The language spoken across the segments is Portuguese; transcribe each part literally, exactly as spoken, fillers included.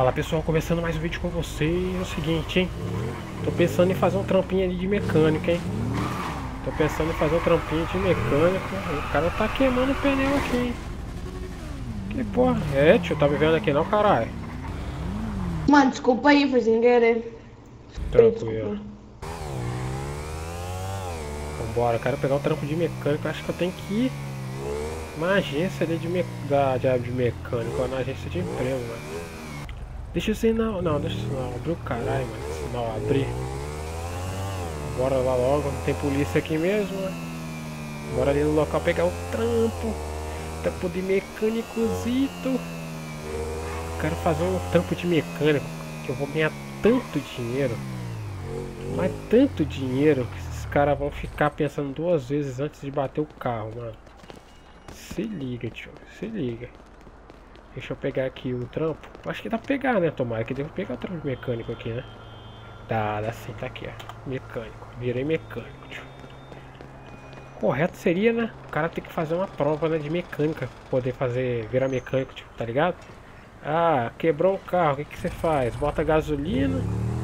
Fala pessoal, começando mais um vídeo com vocês. É o seguinte, hein? Tô pensando em fazer um trampinho ali de mecânica, hein? Tô pensando em fazer um trampinho de mecânica. O cara tá queimando o pneu aqui, hein? Que porra? É, tio, tá me vendo aqui não, caralho? Mano, desculpa aí, foi sem querer. Tranquilo. Vambora, eu quero pegar o trampo de mecânico. Acho que eu tenho que ir na agência ali de, me... da... de mecânico, ou na agência de emprego, mano. Deixa isso aí não, não, deixa isso não, abriu o caralho, mano, se não abrir. Bora lá logo, não tem polícia aqui mesmo, né? Bora ali no local pegar o trampo. Trampo de mecânicozito. Quero fazer um trampo de mecânico, que eu vou ganhar tanto dinheiro. Mas tanto dinheiro, que esses caras vão ficar pensando duas vezes antes de bater o carro, mano. Se liga, tio, se liga. Deixa eu pegar aqui o trampo. Acho que dá pra pegar, né? Tomara que devo pegar o trampo mecânico aqui, né? Dá, dá sim, tá aqui, ó. Mecânico. Virei mecânico, tio. Correto seria, né? O cara tem que fazer uma prova, né? De mecânica. Pra poder fazer, virar mecânico, tio. Tá ligado? Ah, quebrou um carro. O que que você faz? Bota gasolina.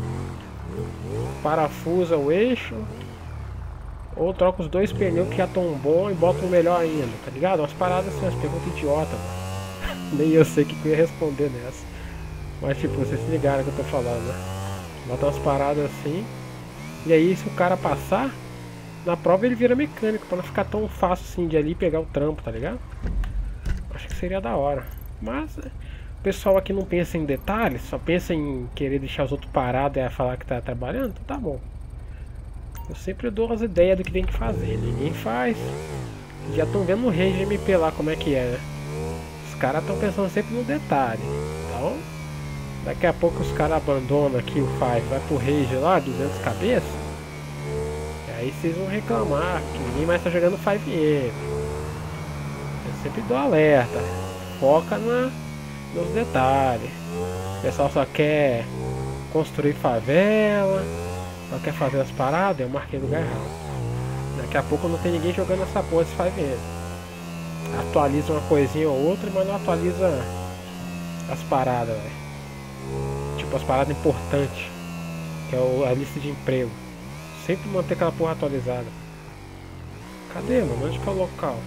Parafusa o eixo. Ou troca os dois pneus que já tão bom e bota o melhor ainda. Tá ligado? Umas paradas assim, umas perguntas idiota, mano. Nem eu sei o que eu ia responder nessa. Mas tipo, vocês se ligaram que eu tô falando, né? Bota umas paradas assim. E aí se o cara passar, na prova ele vira mecânico. Pra não ficar tão fácil assim de ali pegar o trampo, tá ligado? Acho que seria da hora. Mas o pessoal aqui não pensa em detalhes. Só pensa em querer deixar os outros parados e falar que tá trabalhando. Então tá bom. Eu sempre dou as ideias do que tem que fazer. Ninguém faz. Já estão vendo no Range M P lá como é que é, né? Os caras estão pensando sempre no detalhe. Então, daqui a pouco os caras abandonam aqui o Five, vai pro Rage lá, duzentas cabeças. E aí vocês vão reclamar que ninguém mais tá jogando Five M. Eu sempre dou alerta. Foca na, nos detalhes. O pessoal só quer construir favela, só quer fazer as paradas. Eu marquei no lugar errado. Daqui a pouco não tem ninguém jogando essa porra de Five M. Atualiza uma coisinha ou outra, mas não atualiza as paradas, velho. Tipo as paradas importantes, que é o, a lista de emprego. Sempre manter aquela porra atualizada. Cadê, mano? Onde que é o local?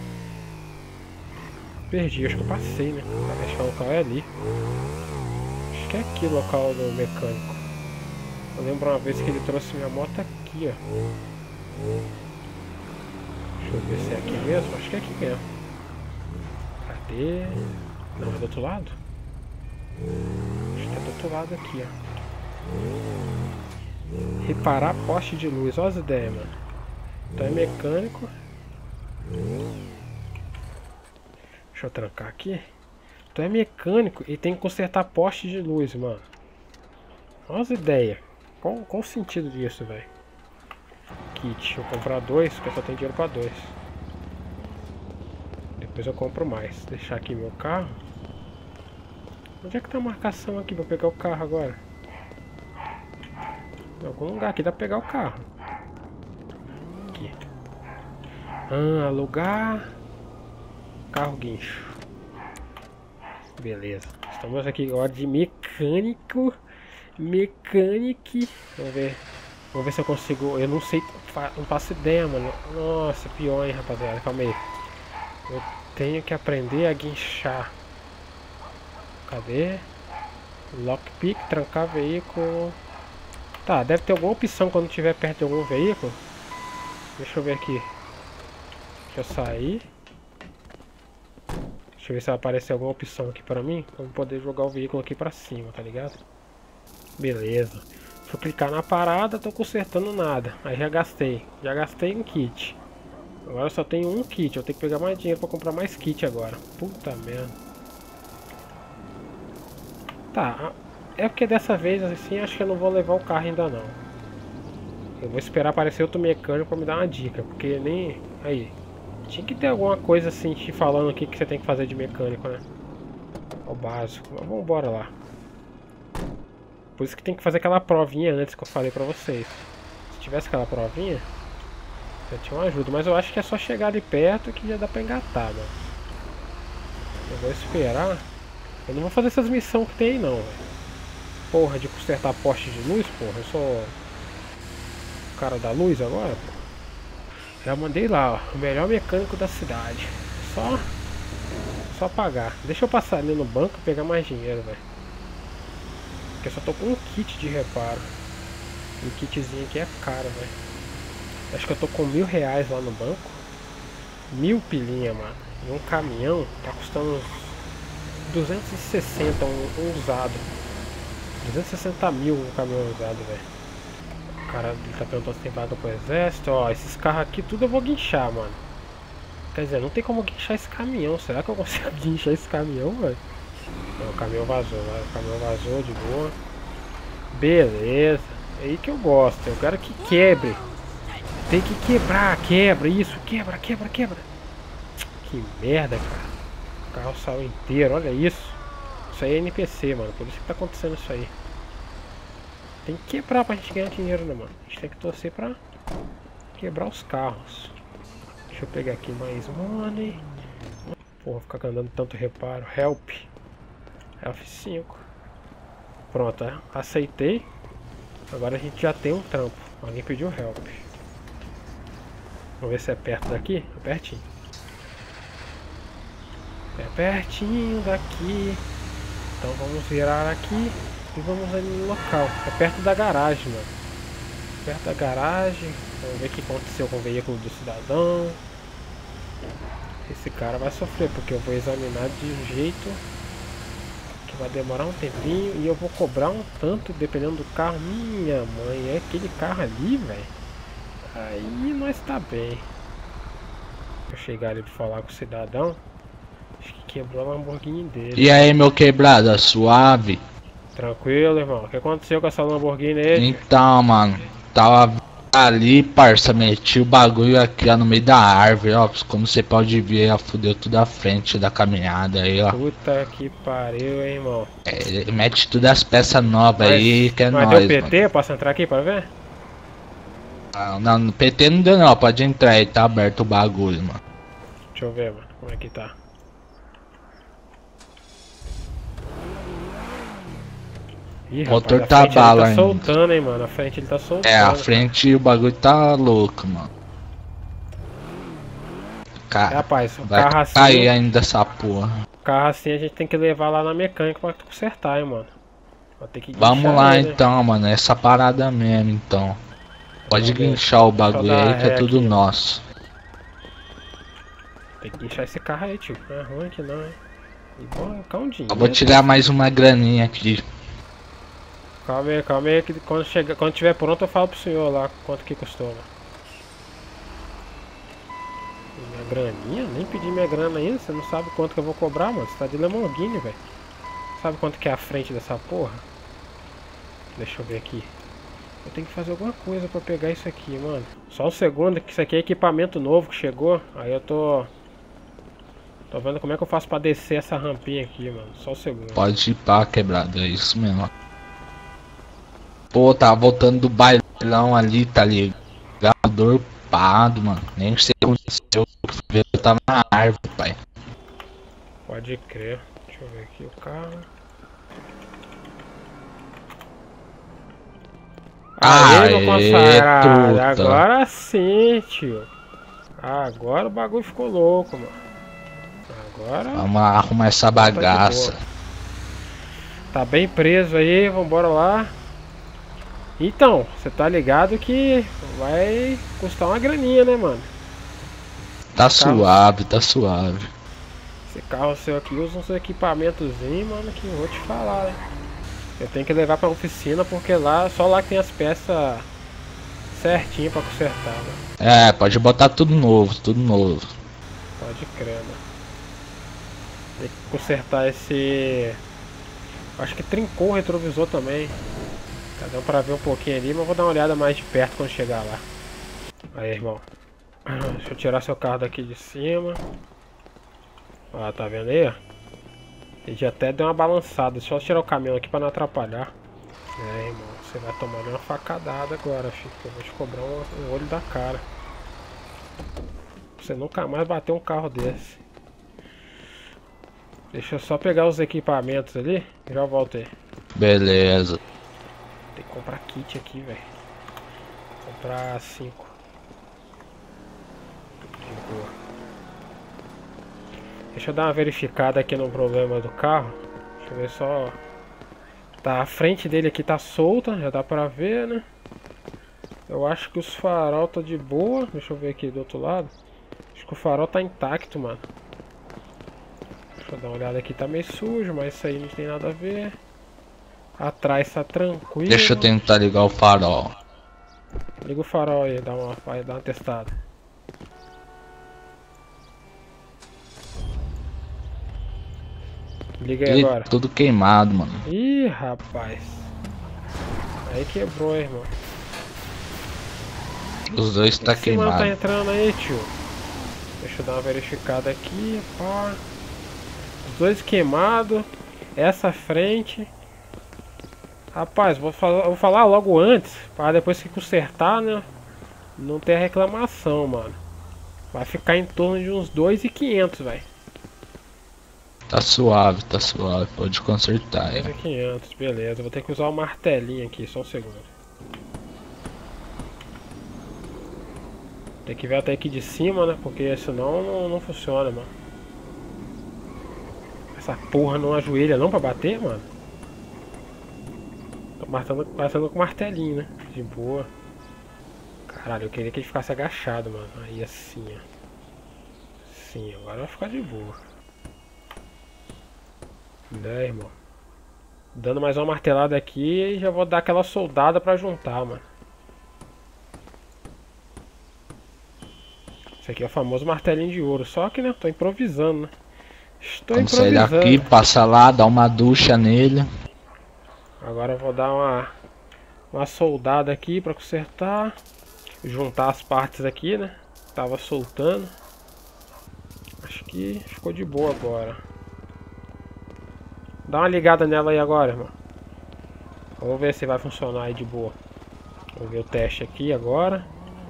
Perdi, acho que eu passei, né? Acho que o local é ali. Acho que é aqui o local do mecânico. Eu lembro uma vez que ele trouxe minha moto aqui, ó. Deixa eu ver se é aqui mesmo. Acho que é aqui mesmo. Cadê? Não, é do outro lado? Acho que é do outro lado aqui, ó. Reparar poste de luz. Olha as ideias, mano. Então é mecânico. Deixa eu trancar aqui. Então é mecânico e tem que consertar poste de luz, mano. Olha as ideias. Qual, qual o sentido disso, velho? Kit. Deixa eu comprar dois, porque eu só tenho dinheiro pra dois. Depois eu compro mais. Deixar aqui meu carro. Onde é que tá a marcação aqui pra pegar o carro agora? Em algum lugar aqui dá pra pegar o carro. Aqui. Ah, alugar. Carro guincho. Beleza. Estamos aqui agora de mecânico. Mecânico. Vamos ver. Vamos ver se eu consigo. Eu não sei. Não faço ideia, mano. Nossa, pior, hein, rapaziada. Calma aí. Eu tenho que aprender a guinchar. Cadê? Lockpick, trancar veículo. Tá, deve ter alguma opção quando estiver perto de algum veículo. Deixa eu ver aqui. Deixa eu sair. Deixa eu ver se vai aparecer alguma opção aqui pra mim. Pra eu poder jogar o veículo aqui pra cima, tá ligado? Beleza. Se eu clicar na parada, tô consertando nada. Aí já gastei. Já gastei um kit. Agora eu só tenho um kit, eu tenho que pegar mais dinheiro pra comprar mais kit agora. Puta merda. Tá, é porque dessa vez assim acho que eu não vou levar o carro ainda não. Eu vou esperar aparecer outro mecânico pra me dar uma dica, porque nem... Aí, tinha que ter alguma coisa assim te falando aqui que você tem que fazer de mecânico, né? O básico, mas vamos embora lá. Por isso que tem que fazer aquela provinha antes que eu falei pra vocês. Se tivesse aquela provinha... Eu tinha uma ajuda, mas eu acho que é só chegar ali perto que já dá pra engatar, mano. Eu vou esperar. Eu não vou fazer essas missões que tem aí não, velho. porra de consertar poste de luz, porra. Eu sou o cara da luz agora, porra. Já mandei lá, ó, o melhor mecânico da cidade. Só, só pagar. Deixa eu passar ali no banco e pegar mais dinheiro, velho. Porque eu só tô com um kit de reparo. E o kitzinho aqui é caro, velho. Acho que eu tô com mil reais lá no banco. Mil pilinha, mano. E um caminhão tá custando uns duzentos e sessenta um, um usado. duzentos e sessenta mil um caminhão usado, velho. O cara ele tá perguntando se tem vaga pro exército. Ó, esses carros aqui tudo eu vou guinchar, mano. Quer dizer, não tem como guinchar esse caminhão. Será que eu consigo guinchar esse caminhão, velho? Não, o caminhão vazou, né? O caminhão vazou de boa. Beleza. É aí que eu gosto. Eu quero que quebre. Tem que quebrar, quebra, isso, quebra, quebra, quebra. Que merda, cara. O carro saiu inteiro, olha isso. Isso aí é N P C, mano. Por isso que tá acontecendo isso aí. Tem que quebrar pra gente ganhar dinheiro, né, mano? A gente tem que torcer pra quebrar os carros. Deixa eu pegar aqui mais money. Porra, ficar andando tanto reparo. Help. F cinco. Pronto, é. Aceitei. Agora a gente já tem um trampo. Alguém pediu help. Vamos ver se é perto daqui. É pertinho. É pertinho daqui. Então vamos virar aqui e vamos ali no local. É perto da garagem, mano. Perto da garagem. Vamos ver o que aconteceu com o veículo do cidadão. Esse cara vai sofrer, porque eu vou examinar de um jeito que vai demorar um tempinho. E eu vou cobrar um tanto, dependendo do carro. Minha mãe, é aquele carro ali, velho. Aí nós tá bem. Eu chegar ali pra falar com o cidadão. Acho que quebrou a Lamborghini dele. E aí, meu quebrada, suave? Tranquilo, irmão. O que aconteceu com essa Lamborghini aí? Então, mano, tava ali, parça, meti o bagulho aqui ó, no meio da árvore, ó. Como você pode ver, ela fudeu tudo a frente da caminhada aí, ó. Puta que pariu, hein, irmão. É, ele mete tudo as peças novas Mas, aí, que é mas nóis, deu P T? mano. Posso entrar aqui pra ver? Não, não, no P T não deu não, pode entrar aí, tá aberto o bagulho, mano. Deixa eu ver, mano, como é que tá. Ih, O motor rapaz, tá a frente bala ele tá ainda. soltando, hein, mano. A frente ele tá soltando. É, a frente o bagulho tá louco, mano. É, Cara, rapaz, o vai carro assim, cair ainda essa porra. o carro assim a gente tem que levar lá na mecânica pra consertar, hein, mano. Vai ter que Vamos guinchar lá ele, né? então, mano, essa parada mesmo, então. Pode Vamos ver. guinchar o Deixa eu bagulho dar aí que é ré tudo aqui. nosso. Tem que guinchar esse carro aí, tio. Não é ruim que não, hein. E colocar um dinheiro. Eu vou tirar mais uma graninha aqui. Calma aí, calma aí, que quando, chegar, quando tiver pronto eu falo pro senhor lá quanto que custou, mano. Minha graninha? Nem pedi minha grana ainda, você não sabe quanto que eu vou cobrar, mano. Você tá de Lamborghini, velho. Sabe quanto que é a frente dessa porra? Deixa eu ver aqui. Eu tenho que fazer alguma coisa pra pegar isso aqui, mano. Só um segundo, que isso aqui é equipamento novo que chegou. Aí eu tô... Tô vendo como é que eu faço pra descer essa rampinha aqui, mano. Só um segundo. Pode ir pra quebrada, é isso mesmo. Pô, tava voltando do bailão ali, tá ligado? Dorpado, mano. Nem sei o que aconteceu. Eu tava na árvore, pai. Pode crer. Deixa eu ver aqui o carro. Aê, meu consagrado. Agora sim, tio. Agora o bagulho ficou louco, mano. Agora... Vamos arrumar essa bagaça. Tá bem preso aí, vambora lá. Então, você tá ligado que vai custar uma graninha, né, mano? Tá Esse carro- suave, tá suave. Esse carro seu aqui usa uns equipamentozinhos, mano, que eu vou te falar, né? Eu tenho que levar pra oficina porque lá, só lá que tem as peças certinho pra consertar, mano. É, pode botar tudo novo, tudo novo. Pode crer, mano. Tem que consertar esse... Acho que trincou o retrovisor também. Tá dando pra ver um pouquinho ali, mas vou dar uma olhada mais de perto quando chegar lá. Aí, irmão. Deixa eu tirar seu carro daqui de cima. Ó, tá vendo aí? Ele já até deu uma balançada. Só tirar o caminhão aqui pra não atrapalhar. É, irmão. Você vai tomar uma facadada agora, filho. Eu vou te cobrar um, um olho da cara. Você nunca mais bater um carro desse. Deixa eu só pegar os equipamentos ali e já volto aí. Beleza. Tem que comprar kit aqui, velho. Comprar cinco. De boa. Deixa eu dar uma verificada aqui no problema do carro. Deixa eu ver só. Tá, a frente dele aqui tá solta, já dá pra ver, né? Eu acho que os farol tá de boa. Deixa eu ver aqui do outro lado. Acho que o farol tá intacto, mano. Deixa eu dar uma olhada aqui, tá meio sujo, mas isso aí não tem nada a ver. Atrás tá tranquilo. Deixa eu tentar ligar o farol. Liga o farol aí, dá uma, vai dar uma testada. Liga aí Ih, agora. tudo queimado, mano. Ih, rapaz. Aí quebrou, irmão. Os dois tá Esse mano tá queimado. entrando aí, tio. Deixa eu dar uma verificada aqui, pá. Os dois queimados. Essa frente. Rapaz, vou falar, vou falar logo antes, para depois que consertar, né? Não ter reclamação, mano. Vai ficar em torno de uns dois mil e quinhentos, velho. Tá suave, tá suave. Pode consertar dois aí. mil e quinhentos, beleza. Vou ter que usar o martelinho aqui, só um segundo. Tem que ver até aqui de cima, né? Porque senão não, não funciona, mano. Essa porra não ajoelha não pra bater, mano. Tô martando, passando com martelinho, né? De boa. Caralho, eu queria que ele ficasse agachado, mano. Aí assim, ó. Sim, agora vai ficar de boa. Né, irmão? Dando mais uma martelada aqui e já vou dar aquela soldada pra juntar, mano. Esse aqui é o famoso martelinho de ouro. Só que, né? Tô improvisando, né? Estou Vamos sair improvisando. daqui, passa lá, dá uma ducha nele. Agora eu vou dar uma, uma soldada aqui pra consertar. Juntar as partes aqui, né? Tava soltando. Acho que ficou de boa agora. Dá uma ligada nela aí agora, irmão. Vamos ver se vai funcionar aí de boa. Vou ver o teste aqui agora.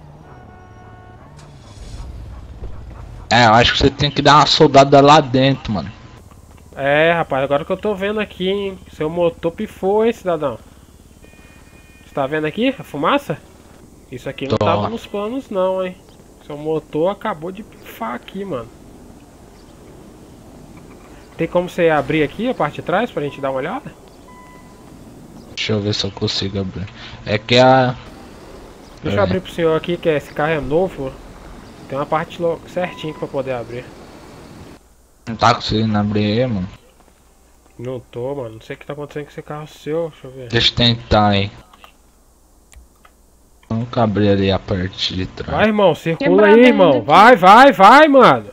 É, eu acho que você tem que dar uma soldada lá dentro, mano. É, rapaz, agora que eu tô vendo aqui, hein? Seu motor pifou, hein, cidadão? Você tá vendo aqui a fumaça? Isso aqui não Tô. tava nos planos não, hein? Seu motor acabou de pifar aqui, mano. Tem como você abrir aqui a parte de trás pra gente dar uma olhada? Deixa eu ver se eu consigo abrir. É que a... Deixa eu É. abrir pro senhor aqui, que esse carro é novo. Tem uma parte lo- certinha pra poder abrir. Não tá conseguindo abrir aí, mano. Não tô, mano. Não sei o que tá acontecendo com esse carro seu. Deixa eu ver. Deixa eu tentar aí. Vamos abrir ali a parte de trás. Vai, irmão. Circula Quebrado aí, ainda irmão. aqui. Vai, vai, vai, mano.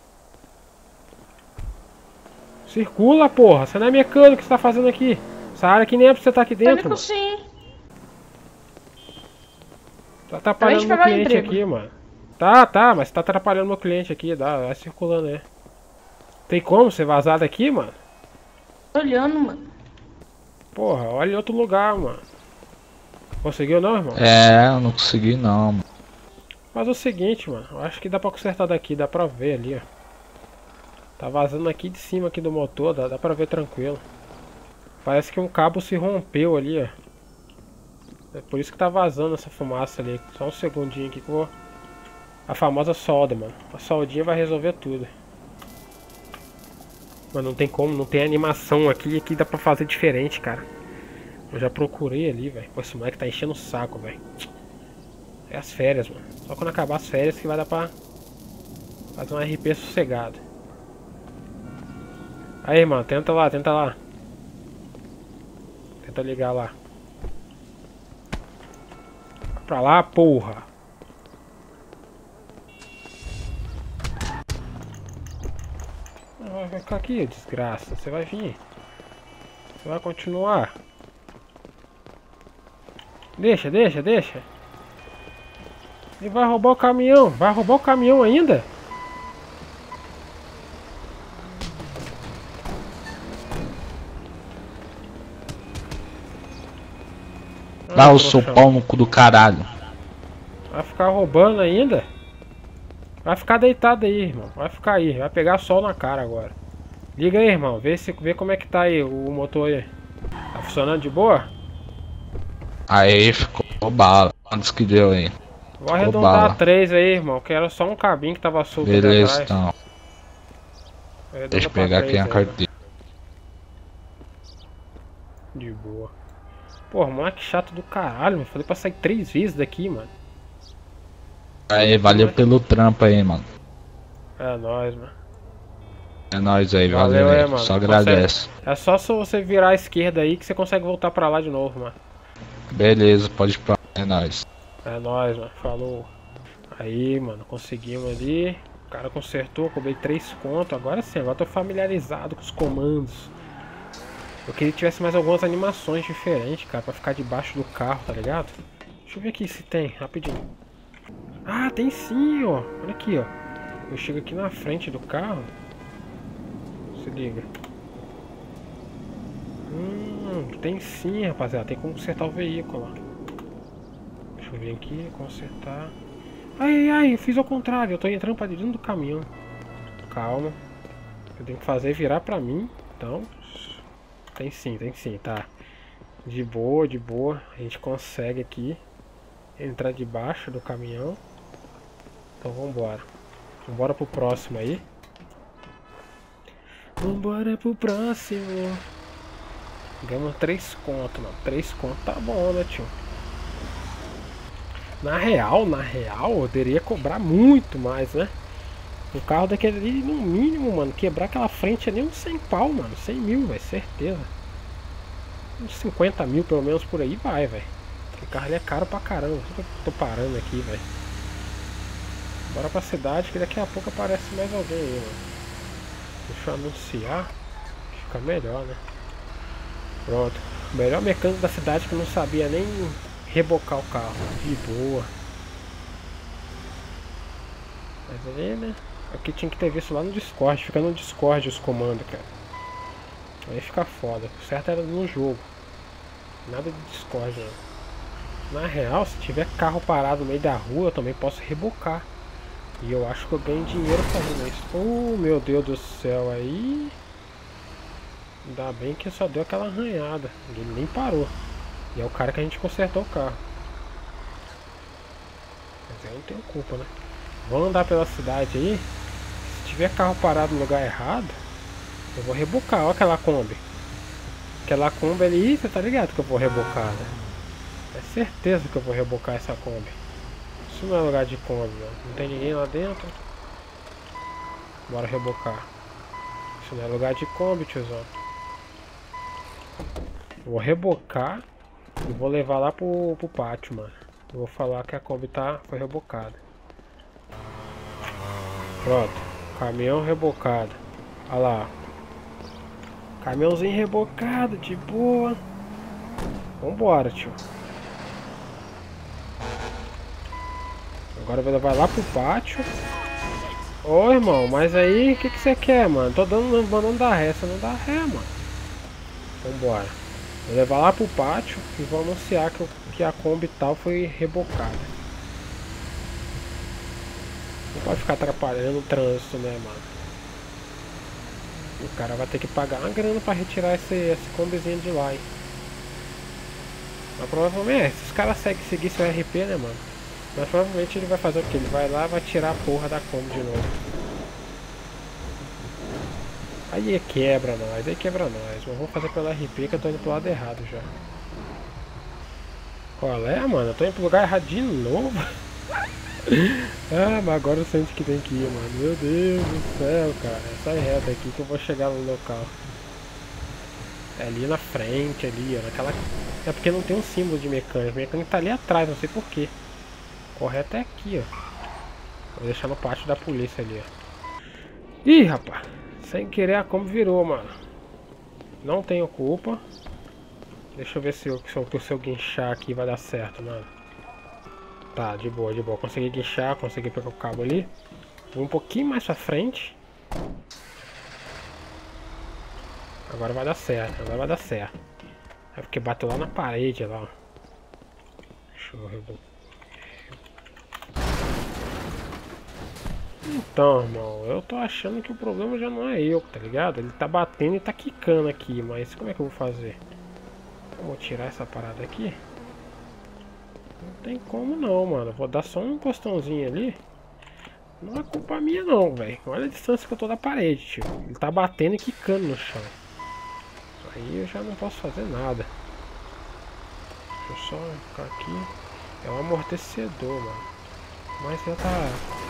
Circula, porra. Você não é mecânico, o que você tá fazendo aqui? Essa área aqui nem é pra você estar aqui dentro, Pânico mano. sim. Tá atrapalhando Acabei de meu pegar o cliente emprego. aqui, mano. Tá, tá, mas tá atrapalhando meu cliente aqui. Dá, vai circulando aí. Tem como você vazar daqui, mano? Tô olhando, mano. Porra, olha em outro lugar, mano. Conseguiu não, irmão? É, eu não consegui não, mano. Mas é o seguinte, mano. Eu acho que dá pra consertar daqui. Dá pra ver ali, ó. Tá vazando aqui de cima aqui do motor. Dá, dá pra ver tranquilo. Parece que um cabo se rompeu ali, ó. É por isso que tá vazando essa fumaça ali. Só um segundinho aqui que eu vou... A famosa solda, mano. A soldinha vai resolver tudo. Mas não tem como, não tem animação aqui. Aqui dá pra fazer diferente, cara. Eu já procurei ali, velho. Pô, esse moleque tá enchendo o saco, velho. É as férias, mano. Só quando acabar as férias que vai dar pra fazer um R P sossegado. Aí, mano, tenta lá, tenta lá. Tenta ligar lá. Vai pra lá, porra. Vai ficar aqui, desgraça. Você vai vir. Você vai continuar. Deixa, deixa, deixa. Ele vai roubar o caminhão. Vai roubar o caminhão ainda? Dá Ah, o seu trouxão. pau no cu do caralho. Vai ficar roubando ainda? Vai ficar deitado aí, irmão. Vai ficar aí. Vai pegar sol na cara agora. Liga aí, irmão. Vê, se, vê como é que tá aí o motor aí. Tá funcionando de boa? Aí ficou bala. Quantos que deu aí? Vou arredondar três aí, irmão. Que era só um cabinho que tava solto ali Beleza, atrás. então. Arredonda Deixa eu pra pegar aqui três a aí, carteira. De boa. Porra, moleque chato do caralho, mano. Falei pra sair três vezes daqui, mano. Aí, valeu pelo trampo aí, mano. É nóis, mano. É nóis aí, Valeu valeu aí, aí. mano. Só Consegue- agradece. É só se você virar à esquerda aí que você consegue voltar pra lá de novo, mano. Beleza, pode ir pra lá. É nóis. É nóis, mano. Falou. Aí, mano, conseguimos ali. O cara consertou, cobrei três conto. Agora sim, agora tô familiarizado com os comandos. Eu queria que tivesse mais algumas animações diferentes, cara, pra ficar debaixo do carro, tá ligado? Deixa eu ver aqui se tem, rapidinho. Ah, tem sim, ó. Olha aqui, ó. Eu chego aqui na frente do carro. Se liga. Hum, tem sim, rapaziada. Tem como consertar o veículo, ó. Deixa eu vir aqui, consertar. Ai, ai, eu fiz ao contrário. Eu tô entrando pra dentro do caminhão. Calma. Eu tenho que fazer virar pra mim. Então, tem sim, tem sim, tá. De boa, de boa. A gente consegue aqui entrar debaixo do caminhão. Então vambora. Vambora pro próximo aí. Vambora pro próximo. Ganhamos três conto, mano. três conto tá bom, né, tio? Na real, na real, eu teria que cobrar muito mais, né? O carro daquele ali, no mínimo, mano, quebrar aquela frente ali, uns cem pau, mano. cem mil, velho, certeza. Uns cinquenta mil, pelo menos, por aí vai, velho. O carro ali é caro pra caramba. Eu tô parando aqui, velho. Bora pra cidade, que daqui a pouco aparece mais alguém aí, mano. Deixa eu anunciar. Fica melhor, né? Pronto. O melhor mecânico da cidade que não sabia nem rebocar o carro. De boa. Mas ali, né? Aqui tinha que ter visto lá no Discord. Fica no Discord os comandos, cara. Aí fica foda. O certo era no jogo. Nada de Discord, não. Na real, se tiver carro parado no meio da rua, eu também posso rebocar. E eu acho que eu ganho dinheiro fazendo isso. Oh, meu Deus do céu, aí... Ainda bem que só deu aquela arranhada. Ele nem parou. E é o cara que a gente consertou o carro. Mas eu não tenho culpa, né? Vamos andar pela cidade aí. Se tiver carro parado no lugar errado, eu vou rebocar. Olha aquela Kombi. Aquela Kombi ali, você tá ligado que eu vou rebocar, né? É certeza que eu vou rebocar essa Kombi. Isso não é lugar de Kombi, não. Não tem ninguém lá dentro. Bora rebocar. Isso não é lugar de Kombi, tiozão. Eu vou rebocar e vou levar lá pro, pro pátio, mano. Eu vou falar que a Kombi tá, foi rebocada. Pronto. Caminhão rebocado. Olha lá. Caminhãozinho rebocado, de boa. Vambora, tio. Agora eu vou levar lá pro pátio. Ô, irmão, mas aí o que que você quer, mano? Tô dando, mandando dar ré, você não dá ré, mano. Vambora. Vou levar lá pro pátio e vou anunciar que, eu, que a Kombi tal foi rebocada. Não pode ficar atrapalhando o trânsito, né, mano? O cara vai ter que pagar uma grana pra retirar esse, esse Kombizinho de lá, hein? Mas provavelmente, é, se os caras seguem seguir seu R P, né, mano? Mas provavelmente ele vai fazer o que? Ele vai lá e vai tirar a porra da Kombi de novo. Aí quebra nós, aí quebra nós. Mas vamos fazer pelo R P que eu tô indo pro lado errado já. Qual é, mano? Eu tô indo pro lugar errado de novo. Ah, mas agora eu sei onde que tem que ir, mano. Meu Deus do céu, cara. Sai reto aqui que eu vou chegar no local. É ali na frente, ali, ó. Naquela... É porque não tem um símbolo de mecânico. O mecânico tá ali atrás, não sei porquê. Correto é aqui, ó. Vou deixar no pátio da polícia ali, ó. Ih, rapaz. Sem querer a Kombi virou, mano. Não tenho culpa. Deixa eu ver se eu, se eu, se eu guinchar aqui vai dar certo, mano. Tá, de boa, de boa. Consegui guinchar, consegui pegar o cabo ali. Vou um pouquinho mais pra frente. Agora vai dar certo, agora vai dar certo. É porque bateu lá na parede, lá, ó. Deixa eu rebotar. Então, irmão, eu tô achando que o problema já não é eu, tá ligado? Ele tá batendo e tá quicando aqui, mas como é que eu vou fazer? Vou tirar essa parada aqui. Não tem como não, mano. Vou dar só um encostãozinho ali. Não é culpa minha não, velho. Olha a distância que eu tô da parede, tio. Ele tá batendo e quicando no chão. Aí eu já não posso fazer nada. Deixa eu só ficar aqui. É um amortecedor, mano. Mas já tá...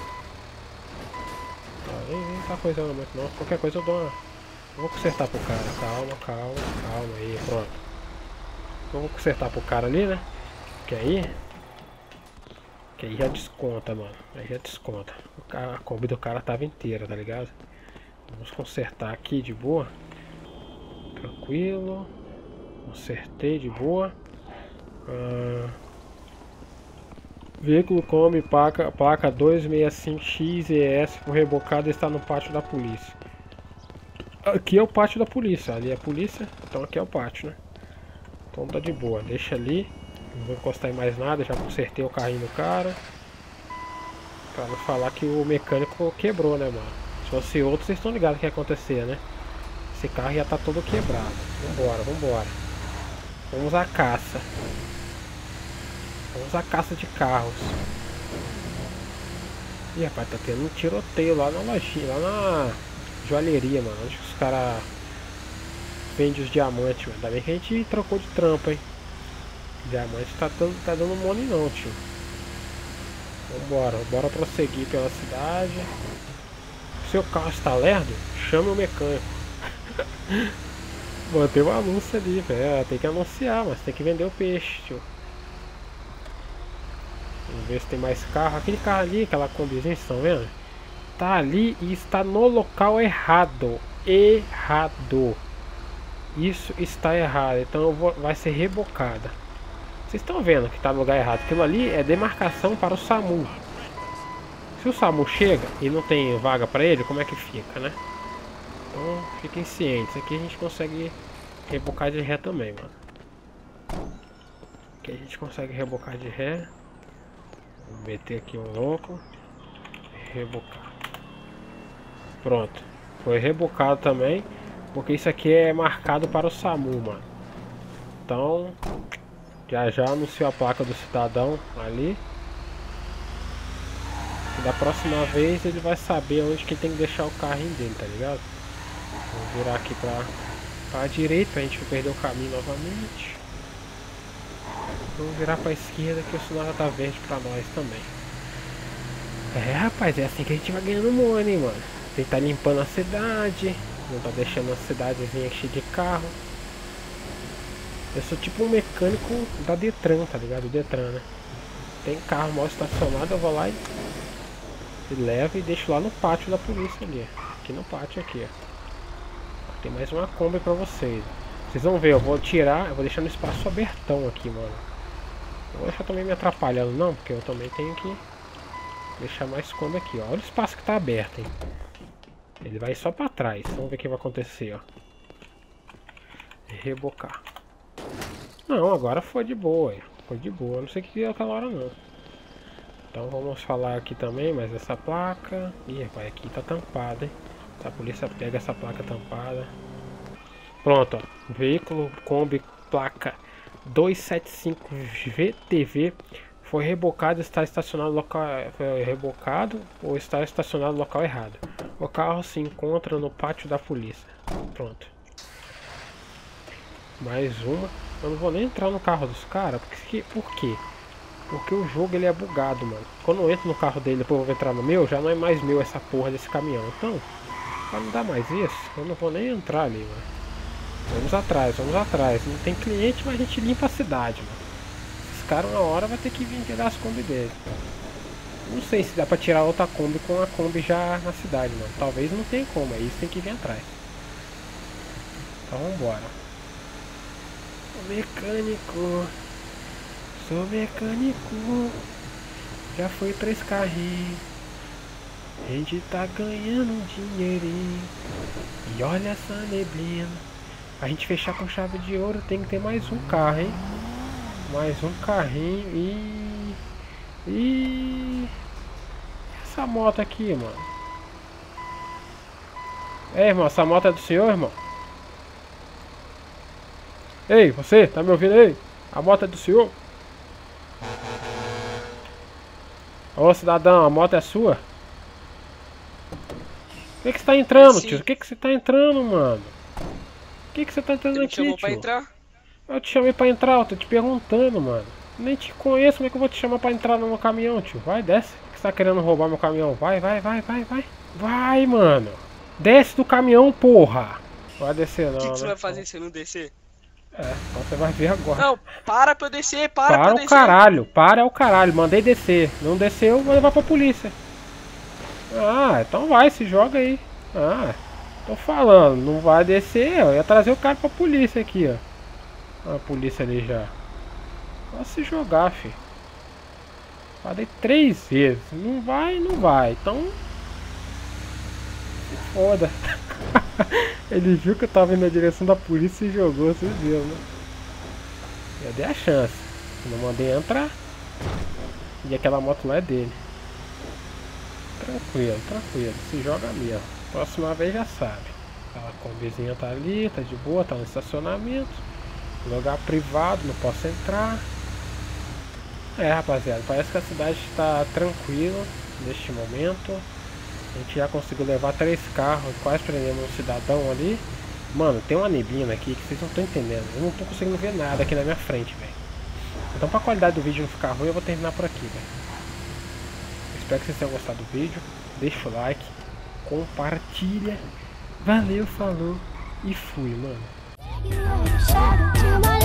Ah, nem, nem tá coisando muito não. Qualquer coisa eu dou uma... Eu vou consertar pro cara. Calma, calma, calma aí. Pronto. Eu vou consertar pro cara ali, né? Que aí... Que aí já desconta, mano. Aí já desconta. O cara, a Kombi do cara tava inteira, tá ligado? Vamos consertar aqui de boa. Tranquilo. Consertei de boa. Ah, veículo Kombi, placa, placa dois seis cinco X E S foi rebocado e está no pátio da polícia. Aqui é o pátio da polícia. Ali é a polícia, então aqui é o pátio, né? Então tá de boa. Deixa ali. Não vou encostar em mais nada. Já consertei o carrinho do cara. Pra não falar que o mecânico quebrou, né, mano? Se fosse outro, vocês estão ligados o que ia acontecer, né? Esse carro já tá todo quebrado. Vambora, vambora. Vamos à caça. Vamos à caça de carros. Ih, rapaz, tá tendo um tiroteio lá na lojinha, lá na joalheria, mano. Onde os caras vendem os diamantes, mano. Ainda bem que a gente trocou de trampa, hein. Diamante tá dando, tá dando money não, tio. Vambora, bora prosseguir pela cidade. Seu carro está lerdo? Chame o mecânico. Mano, tem uma anúncio ali, velho. Tem que anunciar, mas tem que vender o peixe, tio. Vamos ver se tem mais carro. Aquele carro ali, aquela combizinha, vocês estão vendo? Tá ali e está no local errado. Errado. Isso está errado. Então eu vou, vai ser rebocada. Vocês estão vendo que está no lugar errado. Aquilo ali é demarcação para o SAMU. Se o SAMU chega e não tem vaga para ele, como é que fica, né? Então fiquem cientes. Aqui a gente consegue rebocar de ré também, mano. Aqui a gente consegue rebocar de ré. Vou meter aqui um louco. Rebocar. Pronto. Foi rebocado também. Porque isso aqui é marcado para o SAMU, mano. Então... Já já anunciou a placa do cidadão ali. E da próxima vez ele vai saber onde que tem que deixar o carrinho dele, tá ligado? Vou virar aqui pra, pra direita pra gente não perder o caminho novamente. Vamos virar pra esquerda que o sinal já tá verde pra nós também. É, rapaz, é assim que a gente vai ganhando money, mano. Tem que tá limpando a cidade. Não tá deixando a cidadezinha cheia de carro. Eu sou tipo um mecânico da Detran, tá ligado? Detran, né? Tem carro mal estacionado, eu vou lá e, e levo e deixo lá no pátio da polícia ali. Aqui no pátio aqui, ó. Tem mais uma Kombi pra vocês. Vocês vão ver, eu vou tirar, eu vou deixar no espaço abertão aqui, mano. Não vou deixar também me atrapalhando não, porque eu também tenho que deixar mais Kombi aqui, ó. Olha o espaço que tá aberto, hein? Ele vai só pra trás. Vamos ver o que vai acontecer, ó. Rebocar. Não, agora foi de boa. Foi de boa. Não sei o que deu aquela hora não. Então vamos falar aqui também, mas essa placa... Ih, rapaz, aqui tá tampada, hein? A polícia pega essa placa tampada. Pronto, ó. Veículo Kombi placa dois sete cinco V T V foi rebocado, está estacionado no local... Foi rebocado ou está estacionado no local errado. O carro se encontra no pátio da polícia. Pronto. Mais uma. Eu não vou nem entrar no carro dos caras. Porque, por quê? Porque o jogo ele é bugado, mano. Quando eu entro no carro dele depois eu vou entrar no meu, já não é mais meu essa porra desse caminhão. Então, pra não dar mais isso, eu não vou nem entrar ali, mano. Vamos atrás, vamos atrás. Não tem cliente, mas a gente limpa a cidade, mano. Esses caras uma hora vai ter que vir pegar as Kombi dele. Não sei se dá pra tirar outra Kombi com a Kombi já na cidade, mano. Talvez não tenha como, aí isso tem que vir atrás. Então vambora. Mecânico, sou mecânico, já foi três carrinhos, a gente tá ganhando um dinheirinho, e olha essa neblina, a gente fechar com chave de ouro tem que ter mais um carro, hein, mais um carrinho, e, e essa moto aqui, mano, é irmão, essa moto é do senhor, irmão? Ei, você, tá me ouvindo aí? A moto é do senhor? Ô cidadão, a moto é sua? Por que que você tá entrando, tio? Por que que você tá entrando, mano? Por que que você tá entrando aqui, tio? Você me chamou pra entrar? Eu te chamei pra entrar, eu tô te perguntando, mano. Nem te conheço, como é que eu vou te chamar pra entrar no meu caminhão, tio? Vai, desce. Por que você tá querendo roubar meu caminhão? Vai, vai, vai, vai, vai. Vai, mano. Desce do caminhão, porra. Vai descer não, O que, que você né? vai fazer se eu não descer? É, então você vai ver agora. Não, para pra eu descer, para, pra Para eu o descer. caralho, para o caralho. Mandei descer. Não desceu, vou levar pra polícia. Ah, então vai, se joga aí. Ah, tô falando, não vai descer, eu ia trazer o cara pra polícia aqui, ó. A polícia ali já. Vai se jogar, fi. Falei três vezes. Não vai, não vai. Então. Se foda. Ele viu que eu tava indo na direção da polícia e jogou, vocês viram, né? Eu dei a chance. Eu não mandei entrar. E aquela moto lá é dele. Tranquilo, tranquilo. Se joga mesmo. Próxima vez já sabe. A combizinha tá ali, tá de boa, tá no estacionamento. Lugar privado, não posso entrar. É, rapaziada, parece que a cidade está tranquila neste momento. A gente já conseguiu levar três carros, quase prendendo um cidadão ali. Mano, tem uma neblina aqui que vocês não estão entendendo. Eu não tô conseguindo ver nada aqui na minha frente, velho. Então, pra qualidade do vídeo não ficar ruim, eu vou terminar por aqui, velho. Espero que vocês tenham gostado do vídeo. Deixa o like, compartilha. Valeu, falou e fui, mano.